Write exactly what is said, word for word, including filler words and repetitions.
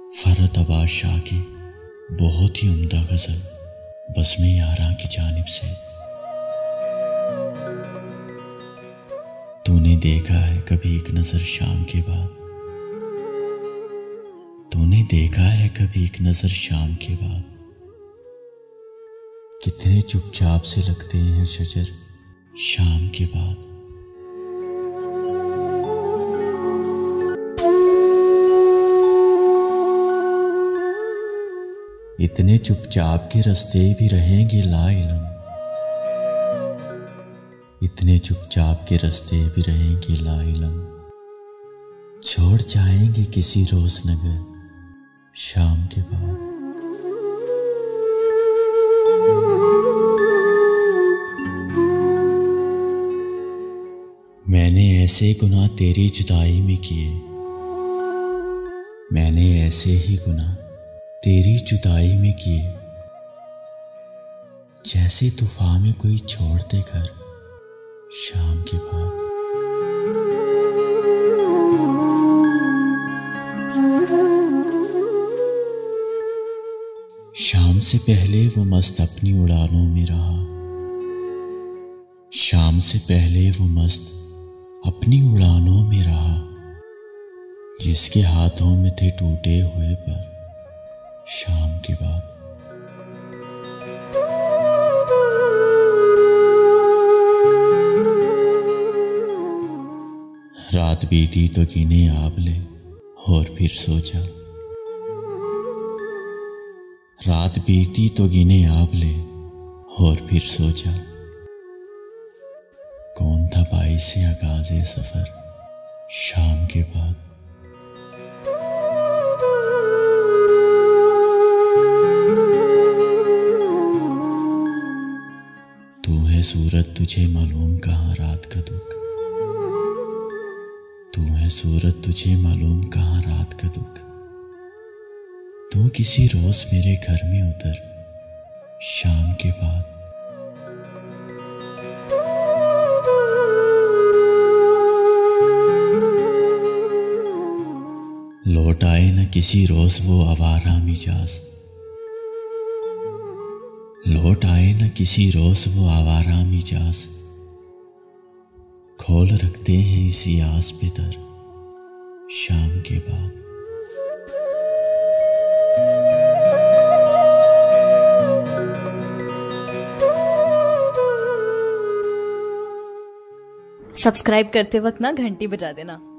फरत अब्बास शाह की बहुत ही उम्दा गज़ल बज़्म-ए यारां की जानिब से। तूने देखा है कभी एक नज़र शाम के बाद, तूने देखा है कभी एक नज़र शाम के बाद, कितने चुपचाप से लगते हैं शजर शाम के बाद। इतने चुपचाप के रास्ते भी रहेंगे लाइलम, इतने चुपचाप के रास्ते भी रहेंगे लाइलम, छोड़ जाएंगे किसी रोज नगर शाम के बाद। मैंने ऐसे गुनाह तेरी जुदाई में किए, मैंने ऐसे ही गुनाह तेरी जुदाई में किए, जैसे तूफान में कोई छोड़ दे घर शाम के बाद। शाम से पहले वो मस्त अपनी उड़ानों में रहा, शाम से पहले वो मस्त अपनी उड़ानों में रहा, जिसके हाथों में थे टूटे हुए पर शाम के बाद। रात बीती तो गिने आबले और फिर सो जा, रात बीती तो गिने आबले और फिर सो जा, कौन था बाइसे आगाज़े सफर शाम के बाद। तू है सूरत तुझे मालूम कहाँ रात का दुख, तू है सूरत तुझे मालूम कहाँ रात का दुख, तू किसी रोज मेरे घर में उतर शाम के बाद। लौट आए न किसी रोज वो आवारा मिजाज, लौट आए न किसी रोज वो आवारा मिजाज, खोल रखते हैं इसी आस पे दर शाम के बाद। सब्सक्राइब करते वक्त ना घंटी बजा देना।